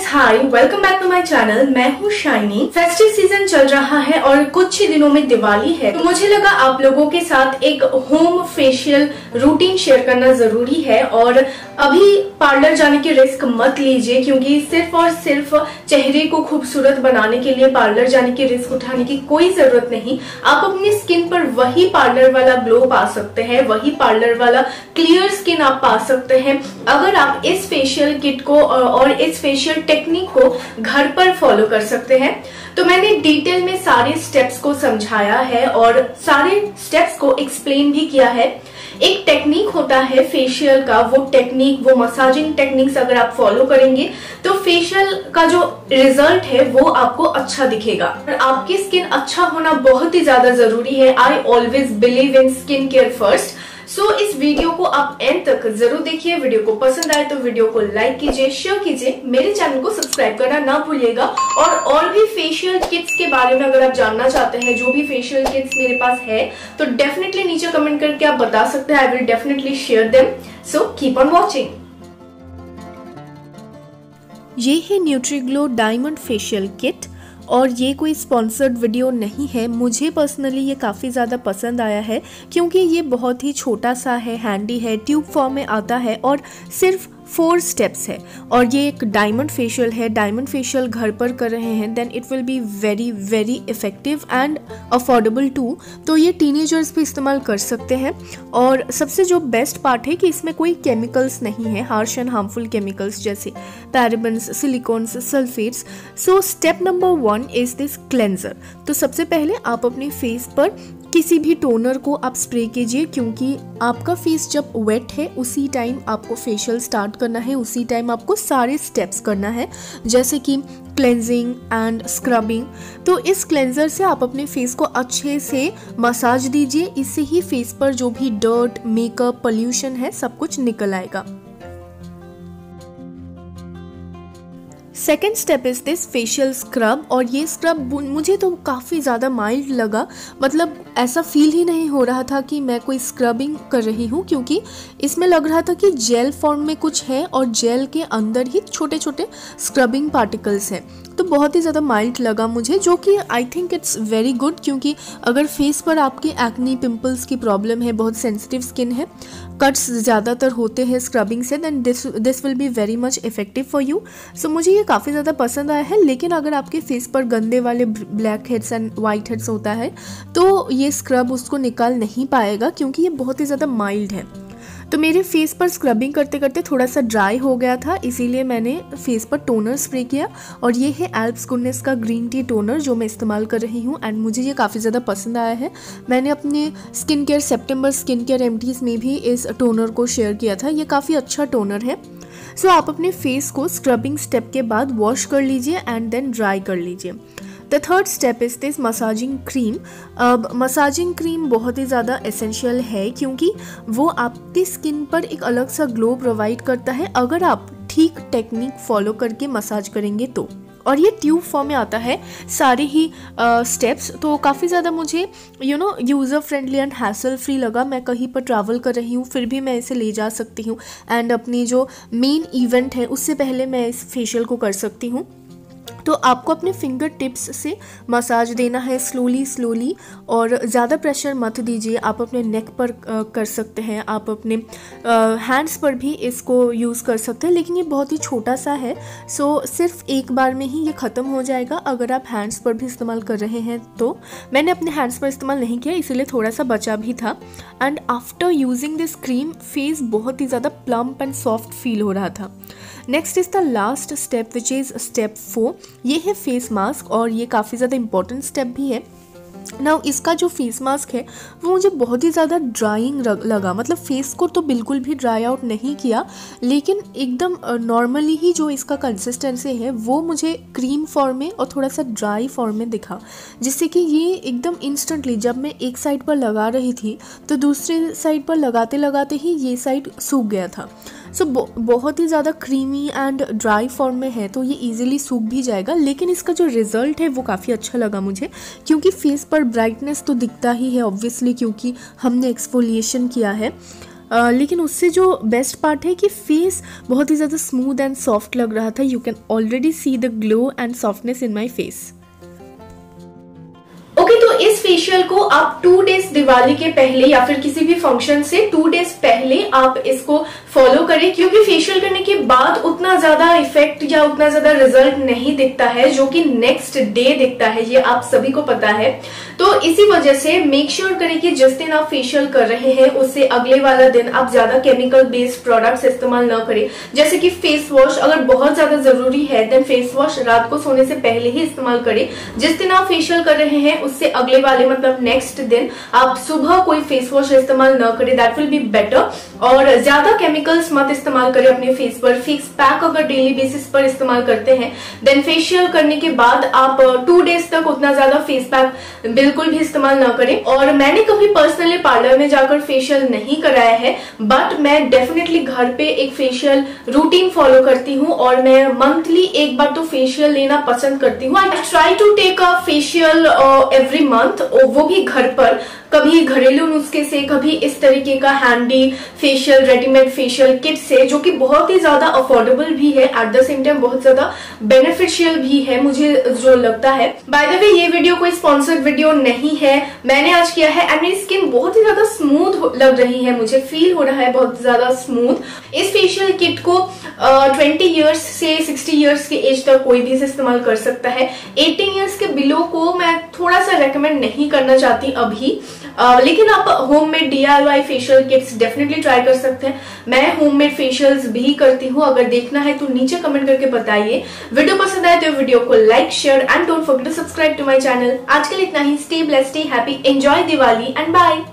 Hi, welcome back to my channel. मैं हूँ shiny. Festive season चल रहा है और कुछ ही दिनों में दिवाली है, तो मुझे लगा आप लोगों के साथ एक होम फेशियल रूटीन शेयर करना जरूरी है। और अभी पार्लर जाने की रिस्क मत लीजिए, क्योंकि सिर्फ और सिर्फ चेहरे को खूबसूरत बनाने के लिए पार्लर जाने की रिस्क उठाने की कोई जरूरत नहीं। आप अपनी स्किन पर वही पार्लर वाला ग्लो पा सकते हैं, वही पार्लर वाला क्लियर स्किन आप पा सकते हैं अगर आप इस फेशियल किट को और इस फेशियल टेक्निक को घर पर फॉलो कर सकते हैं। तो मैंने डिटेल में सारे स्टेप्स को समझाया है और सारे स्टेप्स को एक्सप्लेन भी किया है। एक टेक्निक होता है फेशियल का, वो टेक्निक, वो मसाजिंग टेक्निक्स अगर आप फॉलो करेंगे तो फेशियल का जो रिजल्ट है वो आपको अच्छा दिखेगा। और आपकी स्किन अच्छा होना बहुत ही ज्यादा जरूरी है। I always believe in skin care first. So इस वीडियो को आप एंड तक जरूर देखिए। वीडियो को पसंद आए तो वीडियो को लाइक कीजिए, शेयर कीजिए, मेरे चैनल को सब्सक्राइब करना ना भूलिएगा। और भी फेशियल किट्स के बारे में अगर आप जानना चाहते हैं, जो भी फेशियल किट्स मेरे पास है, तो डेफिनेटली नीचे कमेंट करके आप बता सकते हैं। I will definitely share them. So keep on watching. ये है न्यूट्रीग्लो डायमंड फेशियल किट और ये कोई स्पॉन्सर्ड वीडियो नहीं है। मुझे पर्सनली ये काफ़ी ज़्यादा पसंद आया है क्योंकि ये बहुत ही छोटा सा है, हैंडी है, ट्यूब फॉर्म में आता है और सिर्फ 4 स्टेप्स है। और ये एक डायमंड फेशियल है। डायमंड फेशियल घर पर कर रहे हैं then it will be very very effective and affordable too. तो ये टीनेजर्स भी इस्तेमाल कर सकते हैं। और सबसे जो बेस्ट पार्ट है कि इसमें कोई केमिकल्स नहीं है, हार्श एंड हार्मफुल केमिकल्स जैसे parabens, silicones, sulphates. So step number 1 is this cleanser. तो सबसे पहले आप अपने फेस पर किसी भी टोनर को आप स्प्रे कीजिए, क्योंकि आपका फेस जब वेट है उसी टाइम आपको फेशियल स्टार्ट करना है, उसी टाइम आपको सारे स्टेप्स करना है जैसे कि क्लेंजिंग एंड स्क्रबिंग। तो इस क्लेंजर से आप अपने फेस को अच्छे से मसाज दीजिए। इससे ही फेस पर जो भी डर्ट, मेकअप, पोल्यूशन है सब कुछ निकल आएगा। Second step is this facial scrub. और ये स्क्रब मुझे तो काफ़ी ज़्यादा माइल्ड लगा, मतलब ऐसा फील ही नहीं हो रहा था कि मैं कोई स्क्रबिंग कर रही हूँ, क्योंकि इसमें लग रहा था कि जेल फॉर्म में कुछ है और जेल के अंदर ही छोटे छोटे स्क्रबिंग पार्टिकल्स हैं। तो बहुत ही ज़्यादा माइल्ड लगा मुझे, जो कि I think it's very good, क्योंकि अगर फेस पर आपकी एक्नी, पिंपल्स की प्रॉब्लम है, बहुत सेंसिटिव स्किन है, कट्स ज़्यादातर होते हैं स्क्रबिंग से, then this will be very much effective for you. So मुझे ये काफ़ी ज़्यादा पसंद आया है। लेकिन अगर आपके फेस पर गंदे वाले blackheads and whiteheads होता है तो ये स्क्रब उसको निकाल नहीं पाएगा, क्योंकि ये बहुत ही ज़्यादा माइल्ड है। तो मेरे फेस पर स्क्रबिंग करते करते थोड़ा सा ड्राई हो गया था, इसीलिए मैंने फेस पर टोनर स्प्रे किया। और ये है एल्प्स गुडनेस का ग्रीन टी टोनर जो मैं इस्तेमाल कर रही हूँ एंड मुझे ये काफ़ी ज़्यादा पसंद आया है। मैंने अपने skin care September skin care empties में भी इस टोनर को शेयर किया था। ये काफ़ी अच्छा टोनर है। सो आप अपने फेस को स्क्रबिंग स्टेप के बाद वॉश कर लीजिए एंड देन ड्राई कर लीजिए। The third step is this massaging cream. अब मसाजिंग क्रीम बहुत ही ज़्यादा एसेंशियल है, क्योंकि वो आपकी स्किन पर एक अलग सा ग्लो प्रोवाइड करता है अगर आप ठीक टेक्निक फॉलो करके मसाज करेंगे तो। और ये ट्यूब फॉर्म में आता है सारे ही स्टेप्स। तो काफ़ी ज़्यादा मुझे user friendly and hassle free लगा। मैं कहीं पर ट्रैवल कर रही हूँ फिर भी मैं इसे ले जा सकती हूँ एंड अपनी जो मेन इवेंट है उससे पहले मैं इस फेशियल को कर सकती हूँ। तो आपको अपने फिंगर टिप्स से मसाज देना है स्लोली और ज़्यादा प्रेशर मत दीजिए। आप अपने नेक पर कर सकते हैं, आप अपने हैंड्स पर भी इसको यूज़ कर सकते हैं, लेकिन ये बहुत ही छोटा सा है। सो सिर्फ एक बार में ही ये ख़त्म हो जाएगा अगर आप हैंड्स पर भी इस्तेमाल कर रहे हैं। तो मैंने अपने हैंड्स पर इस्तेमाल नहीं किया, इसीलिए थोड़ा सा बचा भी था। And after using this cream face बहुत ही ज़्यादा प्लम्प एंड सॉफ्ट फील हो रहा था। Next is the last step which is step 4। ये है फेस मास्क और ये काफ़ी ज़्यादा इंपॉर्टेंट स्टेप भी है। नाउ इसका जो फेस मास्क है वो मुझे बहुत ही ज़्यादा ड्राइंग लगा, मतलब फेस को तो बिल्कुल भी ड्राई आउट नहीं किया, लेकिन एकदम नॉर्मली ही जो इसका कंसिस्टेंसी है वो मुझे क्रीम फॉर्म में और थोड़ा सा ड्राई फॉर्म में दिखा, जिससे कि ये एकदम इंस्टेंटली जब मैं एक साइड पर लगा रही थी तो दूसरे साइड पर लगाते लगाते ही ये साइड सूख गया था। सो बहुत ही ज़्यादा क्रीमी एंड ड्राई फॉर्म में है तो ये इजीली सूख भी जाएगा, लेकिन इसका जो रिज़ल्ट है वो काफ़ी अच्छा लगा मुझे, क्योंकि फेस पर ब्राइटनेस तो दिखता ही है ऑब्वियसली, क्योंकि हमने एक्सफोलिएशन किया है। लेकिन उससे जो बेस्ट पार्ट है कि फेस बहुत ही ज़्यादा स्मूथ एंड सॉफ्ट लग रहा था। You can already see the glow and softness in my face. Okay, तो इस फेशियल को आप 2 डेज दिवाली के पहले या फिर किसी भी फंक्शन से 2 डेज पहले आप इसको फॉलो करें, क्योंकि फेशियल करने के बाद उतना ज्यादा इफेक्ट या उतना ज्यादा रिजल्ट नहीं दिखता है जो कि नेक्स्ट डे दिखता है, ये आप सभी को पता है। तो इसी वजह से मेक श्योर करें कि जिस दिन आप फेशियल कर रहे हैं उससे अगले वाला दिन आप ज्यादा केमिकल बेस्ड प्रोडक्ट्स इस्तेमाल न करें, जैसे कि फेस वॉश अगर बहुत ज्यादा जरूरी है देन फेस वॉश रात को सोने से पहले ही इस्तेमाल करें। जिस दिन आप फेशियल कर रहे हैं उससे अगले वाले मतलब नेक्स्ट दिन आप सुबह कोई फेस वॉश इस्तेमाल न करें, दैट विल बी बेटर। और ज्यादा केमिकल्स मत इस्तेमाल करें अपने फेस पर। फेस पैक अगर डेली बेसिस पर इस्तेमाल करते हैं देन फेशियल करने के बाद आप 2 डेज तक उतना ज्यादा फेस पैक बिल्कुल भी इस्तेमाल ना करें। और मैंने कभी पर्सनली पार्लर में जाकर फेशियल नहीं कराया है, बट मैं डेफिनेटली घर पे एक फेशियल रूटीन फॉलो करती हूँ और मैं मंथली एक बार तो फेशियल लेना पसंद करती हूँ। I try to take a facial every month, वो भी घर पर, कभी घरेलू नुस्खे से, कभी इस तरीके का handy facial readymade facial kit से, जो कि बहुत ही ज्यादा अफोर्डेबल भी है, एट द सेम टाइम बहुत ज्यादा बेनिफिशियल भी है मुझे जो लगता है। बाय द वे ये वीडियो कोई स्पॉन्सर्ड वीडियो नहीं है, मैंने आज किया है एंड मेरी स्किन बहुत ही ज्यादा स्मूथ लग रही है, मुझे फील हो रहा है बहुत ज्यादा स्मूथ। इस फेशियल किट को 20 इयर्स से 60 इयर्स के एज तक कोई भी इस्तेमाल कर सकता है। 18 इयर्स के बिलो को मैं थोड़ा सा रेकमेंड नहीं करना चाहती अभी, लेकिन आप homemade DIY facial kits definitely try कर सकते हैं। मैं होममेड फेशियल्स भी करती हूँ, अगर देखना है तो नीचे कमेंट करके बताइए। वीडियो पसंद आए तो वीडियो को like share and don't forget to subscribe to my channel. आज के लिए इतना ही। Stay blessed, stay happy, enjoy Diwali and bye.